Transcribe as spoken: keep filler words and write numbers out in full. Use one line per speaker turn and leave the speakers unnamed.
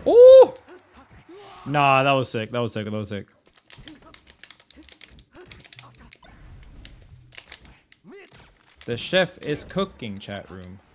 Oh! Nah, that was sick. That was sick. That was sick. The chef is cooking, chat room.